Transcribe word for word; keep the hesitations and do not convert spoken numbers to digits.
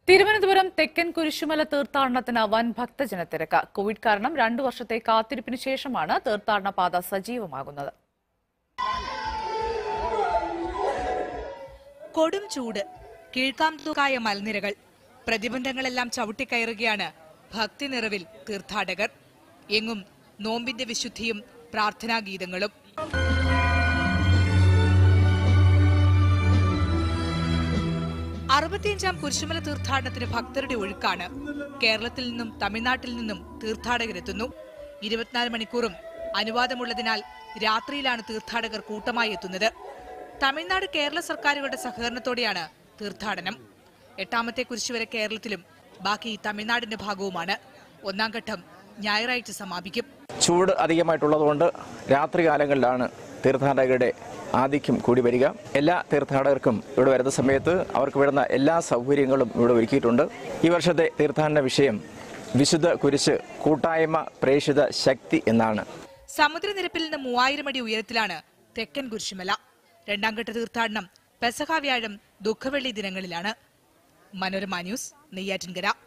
തിരുവനന്തപുരം തെക്കൻ കുരിശുമല തീർത്ഥാടനത്തിന് വൻ ഭക്തജനത്തിരക്ക്. കോവിഡ് കാരണം രണ്ടു വർഷത്തെ കാത്തിരിപ്പിന് ശേഷമാണ് തീർത്ഥാടന പാത സജീവമാകുന്നത്. കൊടും ചൂട്, കീഴ്ക്കാംതൂക്കായ മലനിരകൾ, പ്രതിബന്ധങ്ങളെല്ലാം ചവിട്ടിക്കയറുകയാണ് ഭക്തി നിറവിൽ തീർത്ഥാടകർ. എങ്ങും നോമ്പിന്റെ വിശുദ്ധിയും പ്രാർത്ഥനാഗീതങ്ങളും. അറുപത്തിയഞ്ചാം കുരിശുമല തീർത്ഥാടനത്തിന് ഭക്തരുടെ ഒഴുക്കാണ്. കേരളത്തിൽ നിന്നും തമിഴ്നാട്ടിൽ നിന്നും തീർത്ഥാടകരെത്തുന്നു. ഇരുപത്തിനാല് മണിക്കൂറും അനുവാദമുള്ളതിനാൽ രാത്രിയിലാണ് തീർത്ഥാടകർ കൂട്ടമായി എത്തുന്നത്. തമിഴ്നാട് കേരള സർക്കാരുകളുടെ സഹകരണത്തോടെയാണ് തീർത്ഥാടനം. എട്ടാമത്തെ കുരിശ് വരെ കേരളത്തിലും ബാക്കി തമിഴ്നാടിന്റെ ഭാഗവുമാണ്. ഒന്നാം ഘട്ടം ഞായറാഴ്ച സമാപിക്കും. ചൂട് അധികമായിട്ടുള്ളതുകൊണ്ട് രാത്രികാലങ്ങളിലാണ് തീർത്ഥാടകരുടെ ആധിക്യം കൂടി വരിക. എല്ലാ തീർത്ഥാടകർക്കും ഇവിടെ വരുന്ന സമയത്ത് അവർക്ക് വരുന്ന എല്ലാ സൗകര്യങ്ങളും ഇവിടെ ഒരുക്കിയിട്ടുണ്ട്. ഈ വർഷത്തെ തീർത്ഥാടന വിഷയം വിശുദ്ധ കുരിശ് കൂട്ടായ്മ പ്രേക്ഷിത ശക്തി എന്നാണ്. സമുദ്രനിരപ്പിൽ നിന്ന് മൂവായിരം അടി ഉയരത്തിലാണ് തെക്കൻ കുരിശുമല. രണ്ടാം ഘട്ട തീർത്ഥാടനം പെസഹ വ്യാഴം ദുഃഖവെള്ളി ദിനങ്ങളിലാണ്. മനോരമ ന്യൂസ്, നെയ്യാറ്റിൻകര.